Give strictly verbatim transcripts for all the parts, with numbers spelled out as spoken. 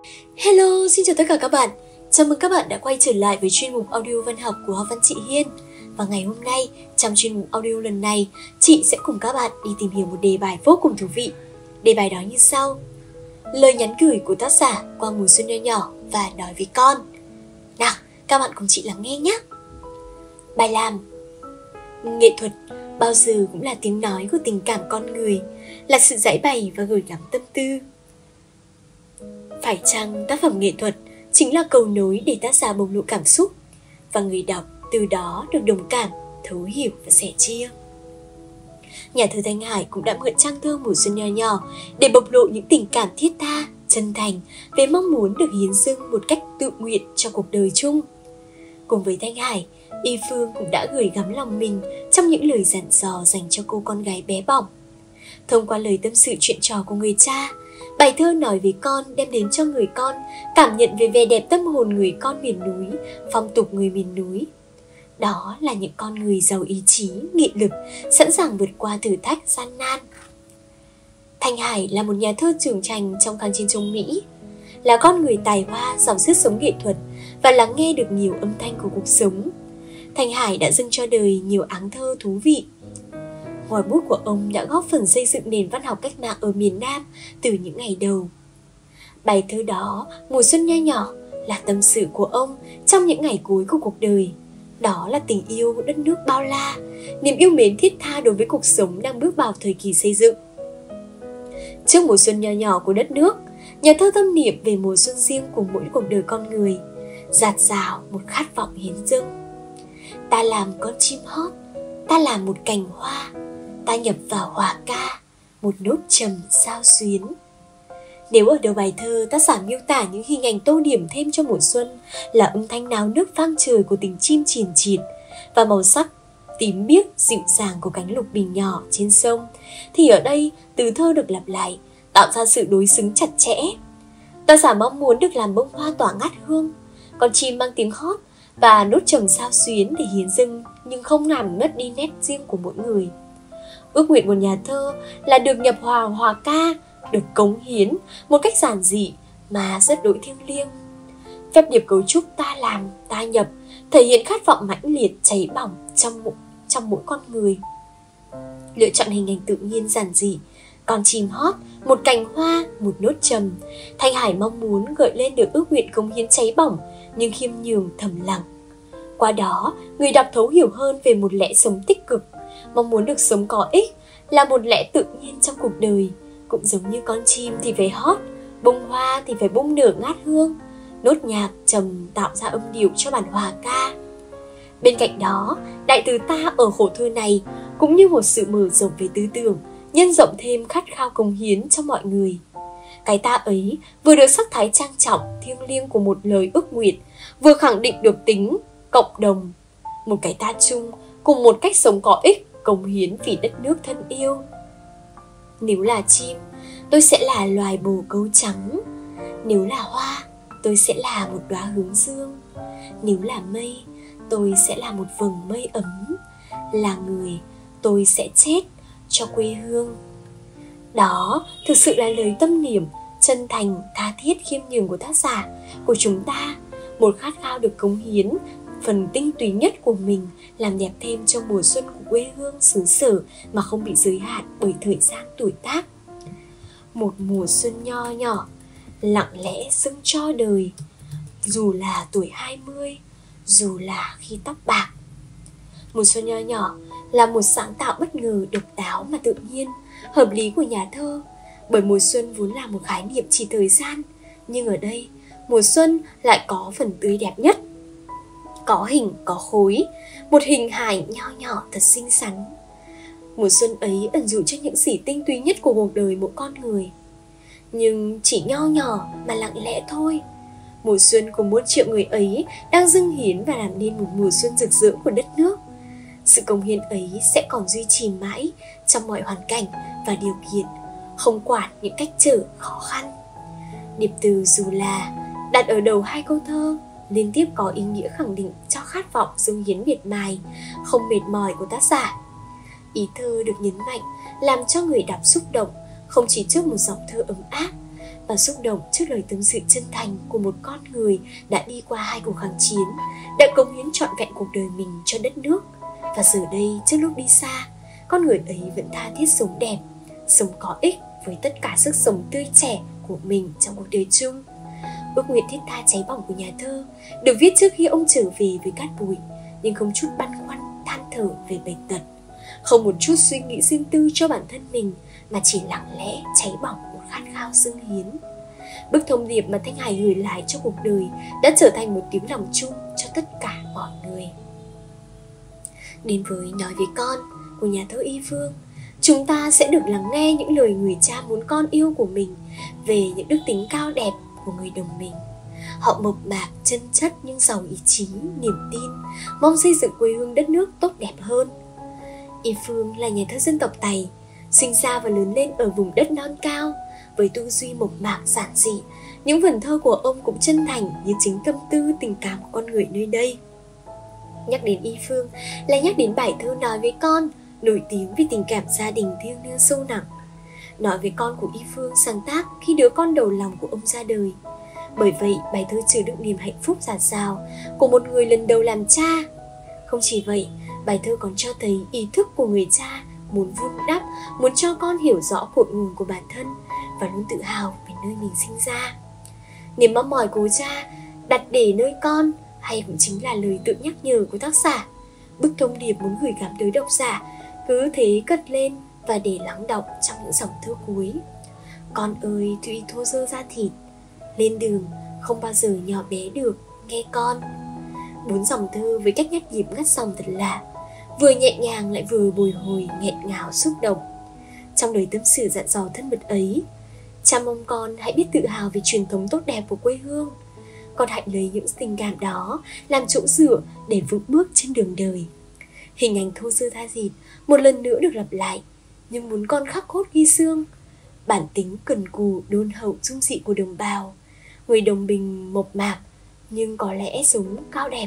Hello, xin chào tất cả các bạn. Chào mừng các bạn đã quay trở lại với chuyên mục audio văn học của Học Văn Chị Hiên. Và ngày hôm nay, trong chuyên mục audio lần này, chị sẽ cùng các bạn đi tìm hiểu một đề bài vô cùng thú vị. Đề bài đó như sau: lời nhắn gửi của tác giả qua mùa xuân nho nhỏ và nói với con. Nào, các bạn cùng chị lắng nghe nhé. Bài làm. Nghệ thuật bao giờ cũng là tiếng nói của tình cảm con người, là sự giải bày và gửi gắm tâm tư. Phải chăng tác phẩm nghệ thuật chính là cầu nối để tác giả bộc lộ cảm xúc, và người đọc từ đó được đồng cảm, thấu hiểu và sẻ chia? Nhà thơ Thanh Hải cũng đã mượn trang thơ mùa xuân nho nhỏ để bộc lộ những tình cảm thiết tha, chân thành về mong muốn được hiến dâng một cách tự nguyện cho cuộc đời chung. Cùng với Thanh Hải, Y Phương cũng đã gửi gắm lòng mình trong những lời dặn dò dành cho cô con gái bé bỏng. Thông qua lời tâm sự chuyện trò của người cha, bài thơ nói với con đem đến cho người con cảm nhận về vẻ đẹp tâm hồn người con miền núi, phong tục người miền núi. Đó là những con người giàu ý chí, nghị lực, sẵn sàng vượt qua thử thách gian nan. Thanh Hải là một nhà thơ trưởng thành trong kháng chiến chống Mỹ, là con người tài hoa, giàu sức sống nghệ thuật và lắng nghe được nhiều âm thanh của cuộc sống. Thanh Hải đã dâng cho đời nhiều áng thơ thú vị. Ngòi bút của ông đã góp phần xây dựng nền văn học cách mạng ở miền Nam từ những ngày đầu. Bài thơ đó, Mùa xuân nho nhỏ, là tâm sự của ông trong những ngày cuối của cuộc đời. Đó là tình yêu đất nước bao la, niềm yêu mến thiết tha đối với cuộc sống đang bước vào thời kỳ xây dựng. Trước mùa xuân nho nhỏ của đất nước, nhà thơ tâm niệm về mùa xuân riêng của mỗi cuộc đời con người, dạt dào một khát vọng hiến dâng. Ta làm con chim hót, ta làm một cành hoa, ta nhập vào hòa ca, một nốt trầm sao xuyến. Nếu ở đầu bài thơ tác giả miêu tả những hình ảnh tô điểm thêm cho mùa xuân là âm thanh náo nước vang trời của tình chim chìm chịt và màu sắc tím biếc dịu dàng của cánh lục bình nhỏ trên sông, thì ở đây từ thơ được lặp lại, tạo ra sự đối xứng chặt chẽ. Tác giả mong muốn được làm bông hoa tỏa ngát hương, con chim mang tiếng hót và nốt trầm sao xuyến để hiến dâng, nhưng không làm mất đi nét riêng của mỗi người. Ước nguyện của nhà thơ là được nhập hòa hòa ca, được cống hiến một cách giản dị mà rất đối thiêng liêng. Phép điệp cấu trúc ta làm, ta nhập thể hiện khát vọng mãnh liệt cháy bỏng trong mỗi, trong mỗi con người. Lựa chọn hình ảnh tự nhiên giản dị, con chim hót, một cành hoa, một nốt trầm, Thanh Hải mong muốn gợi lên được ước nguyện cống hiến cháy bỏng nhưng khiêm nhường thầm lặng. Qua đó, người đọc thấu hiểu hơn về một lẽ sống tích cực, mong muốn được sống có ích, là một lẽ tự nhiên trong cuộc đời. Cũng giống như con chim thì phải hót, bông hoa thì phải bung nở ngát hương, nốt nhạc trầm tạo ra âm điệu cho bản hòa ca. Bên cạnh đó, đại từ ta ở khổ thơ này cũng như một sự mở rộng về tư tưởng, nhân rộng thêm khát khao cống hiến cho mọi người. Cái ta ấy vừa được sắc thái trang trọng, thiêng liêng của một lời ước nguyện, vừa khẳng định được tính cộng đồng, một cái ta chung cùng một cách sống có ích, cống hiến vì đất nước thân yêu. Nếu là chim, tôi sẽ là loài bồ câu trắng. Nếu là hoa, tôi sẽ là một đóa hướng dương. Nếu là mây, tôi sẽ là một vầng mây ấm. Là người, tôi sẽ chết cho quê hương. Đó thực sự là lời tâm niệm chân thành, tha thiết, khiêm nhường của tác giả, của chúng ta. Một khát khao được cống hiến phần tinh túy nhất của mình, làm đẹp thêm cho mùa xuân của quê hương xứ sở mà không bị giới hạn bởi thời gian tuổi tác. Một mùa xuân nho nhỏ, lặng lẽ dâng cho đời, dù là tuổi hai mươi, dù là khi tóc bạc. Mùa xuân nho nhỏ là một sáng tạo bất ngờ, độc đáo mà tự nhiên, hợp lý của nhà thơ, bởi mùa xuân vốn là một khái niệm chỉ thời gian, nhưng ở đây mùa xuân lại có phần tươi đẹp nhất. Có hình, có khối, một hình hài nho nhỏ thật xinh xắn. Mùa xuân ấy ẩn dụ cho những gì tinh túy nhất của cuộc đời mỗi con người. Nhưng chỉ nho nhỏ mà lặng lẽ thôi. Mùa xuân của muôn triệu người ấy đang dâng hiến và làm nên một mùa xuân rực rỡ của đất nước. Sự cống hiến ấy sẽ còn duy trì mãi trong mọi hoàn cảnh và điều kiện, không quản những cách trở khó khăn. Điệp từ dù là đặt ở đầu hai câu thơ liên tiếp có ý nghĩa khẳng định cho khát vọng dâng hiến miệt mài, không mệt mỏi của tác giả. Ý thơ được nhấn mạnh làm cho người đọc xúc động, không chỉ trước một dòng thơ ấm áp và xúc động trước lời tâm sự chân thành của một con người đã đi qua hai cuộc kháng chiến, đã cống hiến trọn vẹn cuộc đời mình cho đất nước. Và giờ đây, trước lúc đi xa, con người ấy vẫn tha thiết sống đẹp, sống có ích với tất cả sức sống tươi trẻ của mình trong cuộc đời chung. Ước nguyện thiết tha cháy bỏng của nhà thơ được viết trước khi ông trở về với cát bụi, nhưng không chút băn khoăn than thở về bệnh tật, không một chút suy nghĩ riêng tư cho bản thân mình, mà chỉ lặng lẽ cháy bỏng một khát khao dâng hiến. Bức thông điệp mà Thanh Hải gửi lại cho cuộc đời đã trở thành một tiếng lòng chung cho tất cả mọi người. Đến với Nói với con của nhà thơ Y Phương, chúng ta sẽ được lắng nghe những lời người cha muốn con yêu của mình về những đức tính cao đẹp của người đồng mình. Họ mộc mạc, chân chất nhưng giàu ý chí, niềm tin, mong xây dựng quê hương đất nước tốt đẹp hơn. Y Phương là nhà thơ dân tộc Tày, sinh ra và lớn lên ở vùng đất non cao. Với tư duy mộc mạc giản dị, những vần thơ của ông cũng chân thành như chính tâm tư tình cảm của con người nơi đây. Nhắc đến Y Phương là nhắc đến bài thơ Nói với con, nổi tiếng vì tình cảm gia đình thiêng liêng sâu nặng. Nói với con của Y Phương sáng tác khi đứa con đầu lòng của ông ra đời. Bởi vậy, bài thơ chứa đựng niềm hạnh phúc dạt dào của một người lần đầu làm cha. Không chỉ vậy, bài thơ còn cho thấy ý thức của người cha muốn vun đắp, muốn cho con hiểu rõ cội nguồn của bản thân và luôn tự hào về nơi mình sinh ra. Niềm mong mỏi của cha đặt để nơi con hay cũng chính là lời tự nhắc nhở của tác giả. Bức thông điệp muốn gửi gắm tới độc giả cứ thế cất lên và để lắng đọng trong những dòng thơ cuối. Con ơi tuy thô dơ da thịt, lên đường không bao giờ nhỏ bé được, nghe con. Bốn dòng thơ với cách nhắc nhịp ngắt dòng thật lạ, vừa nhẹ nhàng lại vừa bồi hồi nghẹn ngào xúc động. Trong lời tâm sự dặn dò thân mật ấy, cha mong con hãy biết tự hào về truyền thống tốt đẹp của quê hương. Con hãy lấy những tình cảm đó làm chỗ dựa để vững bước trên đường đời. Hình ảnh thô sơ tha dịt một lần nữa được lặp lại, nhưng muốn con khắc cốt ghi xương. Bản tính cần cù đôn hậu dung dị của đồng bào, người đồng bình mộc mạc nhưng có lẽ sống cao đẹp.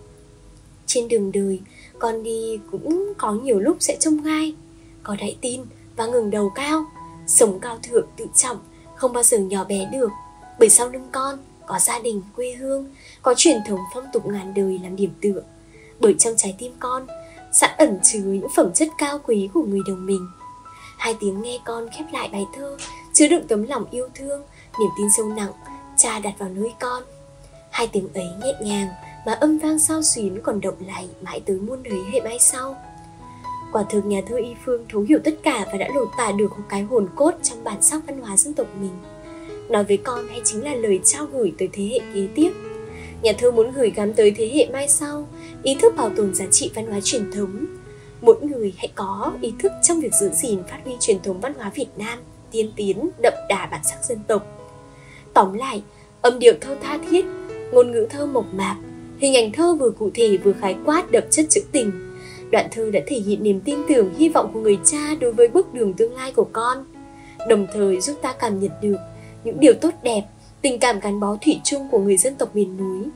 Trên đường đời, con đi cũng có nhiều lúc sẽ trông gai. Con hãy tin và ngẩng đầu cao, sống cao thượng tự trọng, không bao giờ nhỏ bé được. Bởi sau lưng con có gia đình, quê hương, có truyền thống phong tục ngàn đời làm điểm tựa. Bởi trong trái tim con sẵn ẩn chứa những phẩm chất cao quý của người đồng mình. Hai tiếng nghe con khép lại bài thơ chứa đựng tấm lòng yêu thương, niềm tin sâu nặng cha đặt vào nơi con. Hai tiếng ấy nhẹ nhàng mà âm vang xao xuyến còn động lại mãi tới muôn đời hệ mai sau. Quả thực nhà thơ Y Phương thấu hiểu tất cả và đã lột tả được một cái hồn cốt trong bản sắc văn hóa dân tộc mình. Nói với con hay chính là lời trao gửi tới thế hệ kế tiếp. Nhà thơ muốn gửi gắm tới thế hệ mai sau ý thức bảo tồn giá trị văn hóa truyền thống. Mỗi người hãy có ý thức trong việc giữ gìn phát huy truyền thống văn hóa Việt Nam tiên tiến, đậm đà bản sắc dân tộc. Tóm lại, âm điệu thơ tha thiết, ngôn ngữ thơ mộc mạc, hình ảnh thơ vừa cụ thể vừa khái quát đậm chất trữ tình. Đoạn thơ đã thể hiện niềm tin tưởng, hy vọng của người cha đối với bước đường tương lai của con, đồng thời giúp ta cảm nhận được những điều tốt đẹp, tình cảm gắn bó thủy chung của người dân tộc miền núi.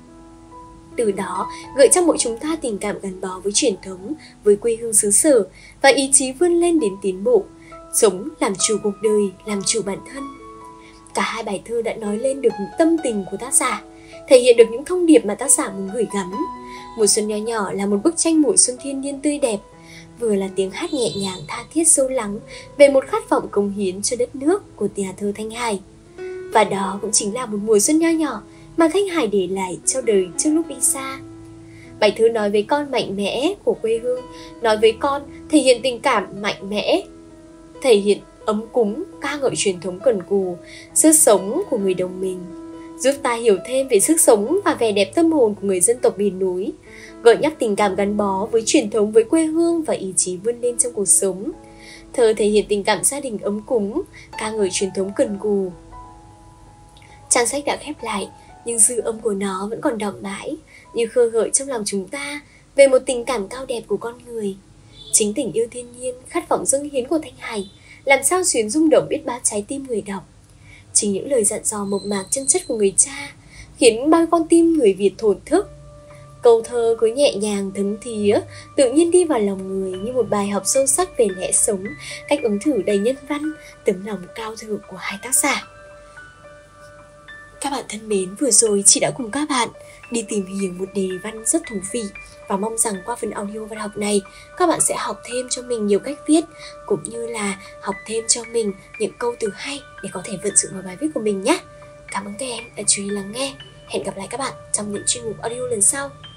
Từ đó, gợi cho mỗi chúng ta tình cảm gắn bó với truyền thống, với quê hương xứ sở và ý chí vươn lên đến tiến bộ, sống làm chủ cuộc đời, làm chủ bản thân. Cả hai bài thơ đã nói lên được những tâm tình của tác giả, thể hiện được những thông điệp mà tác giả muốn gửi gắm. Mùa xuân nho nhỏ là một bức tranh mùa xuân thiên nhiên tươi đẹp, vừa là tiếng hát nhẹ nhàng tha thiết sâu lắng về một khát vọng cống hiến cho đất nước của nhà thơ Thanh Hải. Và đó cũng chính là một mùa xuân nho nhỏ mà Thanh Hải để lại cho đời trước lúc đi xa. Bài thơ nói với con mạnh mẽ của quê hương, nói với con thể hiện tình cảm mạnh mẽ, thể hiện ấm cúng, ca ngợi truyền thống cần cù, sức sống của người đồng mình, giúp ta hiểu thêm về sức sống và vẻ đẹp tâm hồn của người dân tộc miền núi, gợi nhắc tình cảm gắn bó với truyền thống, với quê hương và ý chí vươn lên trong cuộc sống. Thơ thể hiện tình cảm gia đình ấm cúng, ca ngợi truyền thống cần cù. Trang sách đã khép lại, nhưng dư âm của nó vẫn còn đọng mãi, như khơi gợi trong lòng chúng ta về một tình cảm cao đẹp của con người. Chính tình yêu thiên nhiên, khát vọng dâng hiến của Thanh Hải làm sao xuyến rung động biết bao trái tim người đọc. Chính những lời dặn dò mộc mạc chân chất của người cha khiến bao con tim người Việt thổn thức. Câu thơ cứ nhẹ nhàng thấm thía, tự nhiên đi vào lòng người như một bài học sâu sắc về lẽ sống, cách ứng xử đầy nhân văn, tấm lòng cao thượng của hai tác giả. Các bạn thân mến, vừa rồi chị đã cùng các bạn đi tìm hiểu một đề văn rất thú vị và mong rằng qua phần audio văn học này các bạn sẽ học thêm cho mình nhiều cách viết cũng như là học thêm cho mình những câu từ hay để có thể vận dụng vào bài viết của mình nhé. Cảm ơn các em đã chú ý lắng nghe. Hẹn gặp lại các bạn trong những chuyên mục audio lần sau.